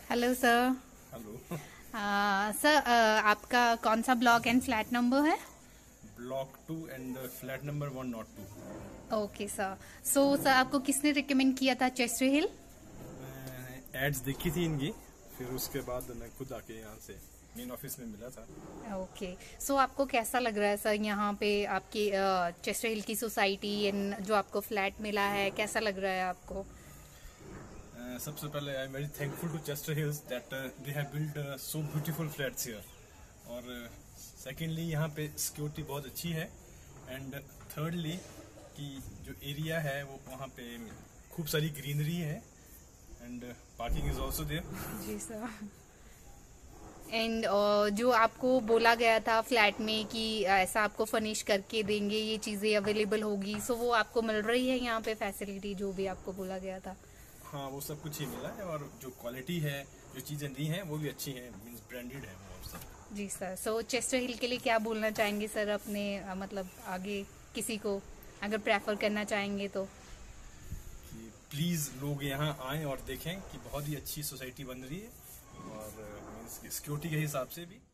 Hello sir. Hello. Sir आपका कौन सा ब्लॉक एंड फ्लैट नंबर है? Block 2 and flat number 102। Okay sir. Sir आपको किसने रिकमेंड किया था चेस्टर हिल? मैं एड्स देखी थी इनकी, फिर उसके बाद मैं खुद आके यहाँ से मेन ऑफिस में मिला था। ओके। आपको कैसा लग रहा है सर यहाँ पे आपकी चेस्टर हिल की सोसाइटी एंड जो आपको फ्लैट मिला है, कैसा लग रहा है आपको? सबसे पहले I am very thankful to Chester Hills that they have build so beautiful flats here. और सेकेंडली यहाँ पे सिक्योरिटी बहुत अच्छी है। एंड थर्डली कि जो एरिया है वो वहाँ पे खूब सारी ग्रीनरी है and parking is also there. जी सर। एंड जो आपको बोला गया था फ्लैट में कि ऐसा आपको फर्निश करके देंगे, ये चीजें अवेलेबल होगी, सो वो आपको मिल रही है यहाँ पे फैसिलिटी जो भी आपको बोला गया था? हाँ, वो सब कुछ ही मिला है और जो क्वालिटी है, जो चीजें दी हैं वो भी अच्छी हैं, मींस ब्रांडेड है वो और सब। जी सर। चेस्टर हिल के लिए क्या बोलना चाहेंगे सर अपने मतलब आगे किसी को अगर प्रेफर करना चाहेंगे तो? कि प्लीज लोग यहाँ आएं और देखें कि बहुत ही अच्छी सोसाइटी बन रही है और मींस सिक्योरिटी के हिसाब से भी